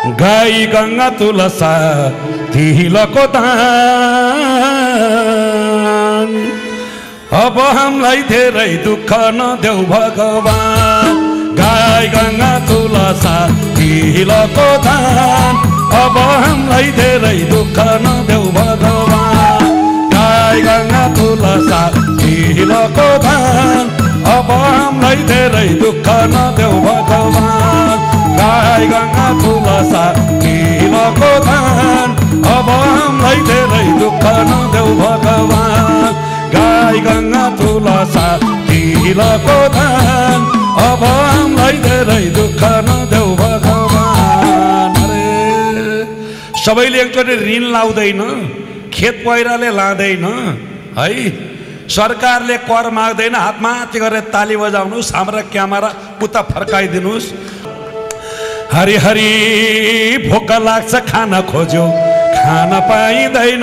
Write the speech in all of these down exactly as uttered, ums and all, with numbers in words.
गाई गंगा तुलसा तिलको दान अब हामीलाई धेरै दुःख नदेऊ भगवान गाई गंगा तुलसा तिलको दान अब हामीलाई धेरै दुःख नदेऊ भगवान गाई गंगा तुलसा तिलको दान अब हामीलाई धेरै दुःख नदेऊ भगवान गाई गंगा तुलसा तिलको दान अब हामीलाई धेरै दुःख नदेऊ भगवान गाई गंगा तुलसा तिलको दान अब हामीलाई धेरै दुःख नदेऊ भगवान। अरे सबैले एकचोटि ऋण लाउँदैन, खेत पहिराले लाँदैन है, सरकारले कर माग्दैन, हातमा हात गरेर ताली बजाउनुस्, हाम्रा क्यामेरा उता फर्काइदिनुस्। हरि हरि भोक लाग्छ खान खोज्यो खान पाइँदैन,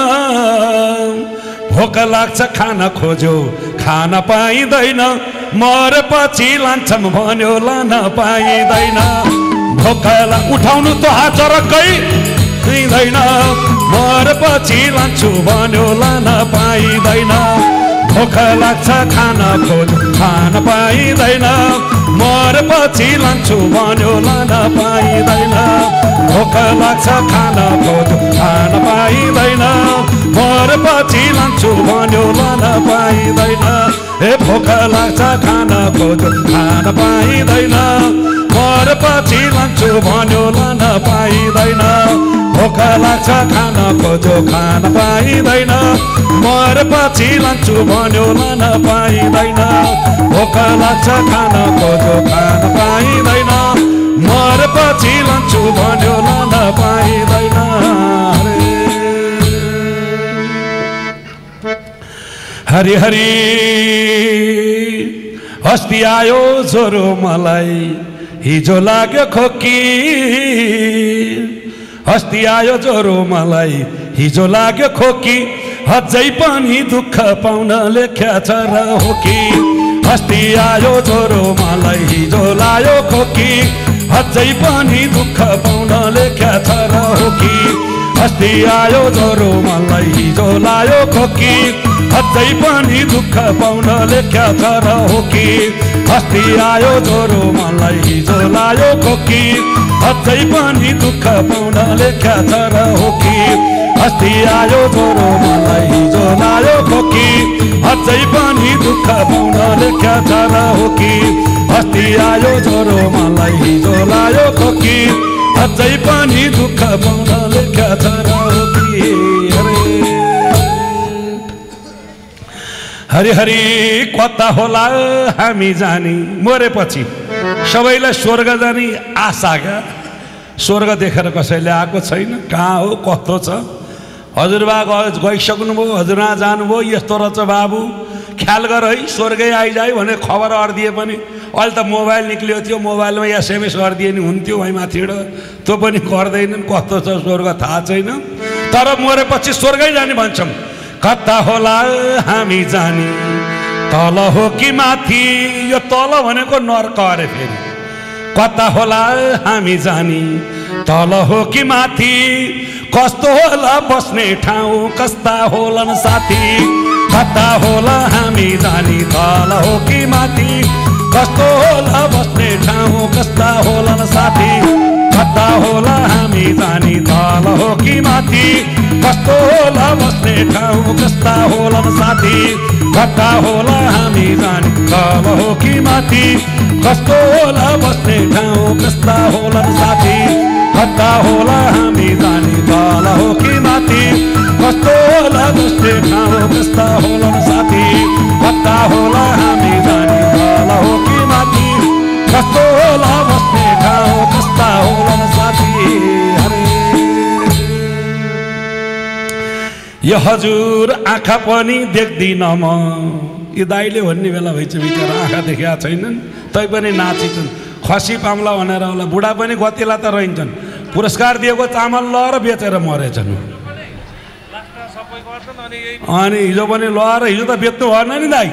भोक लाग्छ खान खोज्यो खान पाइँदैन, मरेपछि लान्छम भन्यो लान पाइँदैन। भोक उठाउनु त हात रक्कै दिँदैन, मरेपछि लान्छु भन्यो लान पाइँदैन। भोक लाग्छ खान खोज खान पाइँदैन, मरेपछि लान्छु भन्यो लान पाइँदैन। भोक लाग्छ खान खोज खान पाइँदैन, मरेपछि लान्छु भन्यो लान पाइँदैन। ए भोक लाग्छ खान खोज खान पाइँदैन, मरेपछि लान्छु भन्यो लान पाइँदैन। भोक लाग्छ खान खोजो खान पाइँदैन, मरेपछि लान्छु भन्यो लान पाइँदैन। भोक लाग्छ खान खोजो खान पाइँदैन, मरेपछि लान्छु भन्यो लान पाइँदैन। हरि हरि अस्ति आयो ज्वरो मलाई हिजो लाग्यो खोकी, अस्ति आयो ज्वरो मलाई हिजो लाग्यो खोकी, अझै पनि दुःख पाउन लेख्या छ र हो कि। अस्ति आयो ज्वरो मलाई हिजो लाग्यो खोकी, अझै पनि दुःख पाउन लेख्या छ र हो कि। अस्ति आयो ज्वरो मलाई हिजो लाग्यो खोकी, अझै पनि दुःख पाउन लेख्या छ र हो कि। अस्ति आयो ज्वरो मलाई हिजो लाग्यो खोकी, अझै पनि दुःख पाउन लेख्या छ र हो कि। अस्ति आयो ज्वरो मलाई हिजो लाग्यो खोकी, अझै पनि दुःख पाउन लेख्या छ र हो कि। अस्ति आयो ज्वरो मलाई हिजो लाग्यो खोकी, अझै पनि दुःख पाउन लेख्या छ र हो कि। हरि हरि कता होला हामी जानी, मरेपछि सबैलाई स्वर्ग जाने आशा क्या। स्वर्ग देखेर कसैले आएको छैन, कहाँ हो कस्तो छ। हजुरबा गइसक्नुभयो, हजुरबा जानुभयो, यस्तो रहेछ बाबु ख्याल गर है, स्वर्गै आइजायो भने खबर अर्दिए पनि अहिले त मोबाइल निक्लियो थियो, मोबाइलमा एसएमएस गरिदिए नि हुन्थ्यो है माथिबाट, त्यो पनि गर्दैनन्। कस्तो छ स्वर्ग थाहा छैन, तर मरेपछि स्वर्गै जाने भन्छौँ। कता होला हामी जानी, तल हो कि माथि, यो तल भनेको नर्क अरे फेरि। कता होला हामी जानी, तल हो कि माथि, कस्तो होला बस्ने ठाउँ कस्ता होलान् साथी। कता होला हामी जानी, तल हो कि माथि, कस्तो होला बस्ने ठाउँ कस्ता होलान् साथी। कता होला हामी जानी, तल हो कि माथि, कस्तो होला बस्ने ठाउँ कस्ता होलान् साथी। कता होला हामी जानी, तल हो कि माथि, कस्तो होला बस्ने ठाउँ कस्ता होलान् साथी। कता होला हामी जानी, तल हो कि माथि, कस्तो होला बस्ने ठाउँ कस्ता होलान् साथी। कता होला हामी जानी, तल हो कि माथि, कस्तो होला बस्ने ठाउँ कस्ता होलान् साथी। यो हजुर आँखा पनि देख्दिन म, यो दाइले भन्ने बेला भइछ बिचरा आँखा देखेका छैनन् तैपनि नाचिन्छन्। खसी पाम्ला भनेर होला, बुढा पनि गतिला त रहन्छन्। पुरस्कार दिएको चामल लएर बेचेर मरेछन्। अनि हिजो पनि लएर हिजो त बेच्नु भएन नि दाइ।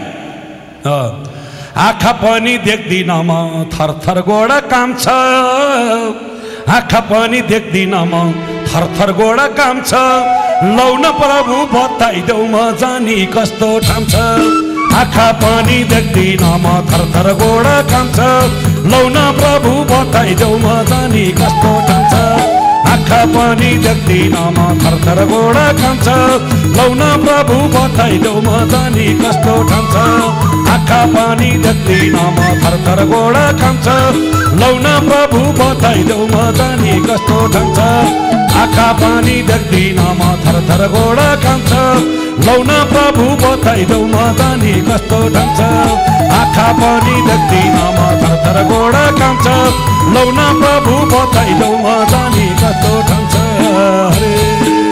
आँखा पनि देख्दिन म, थरथर गोडा काम्छ, आँखा पनि देख्दिन म थरथर गोडा काम छ लौन प्रभु बताइदेऊ म जानी कस्तो ठाम छ आँखा पनि देख्दिन म थरथर गोडा काम छ लौन प्रभु बताइदेऊ म जानी कस्तो ठाम छ आँखा पनि देख्दिन म थरथर गोडा काम छ लौन प्रभु बताइदेऊ म जानी कस्तो ठाम छ आँखा पनि देख्दिन म थरथर गोडा काम छ लौन प्रभु बताइदेऊ म जानी कस्तो ठाम छ आँखा पनि देख्दिन म थरथर गोडा काम छ लौन प्रभु बताइदेऊ म जानी कस्तो ठाम छ आँखा पनि देख्दिन म थरथर गोडा काम छ लौन प्रभु बताइदेऊ म जानी कस्तो ठाम छ हरे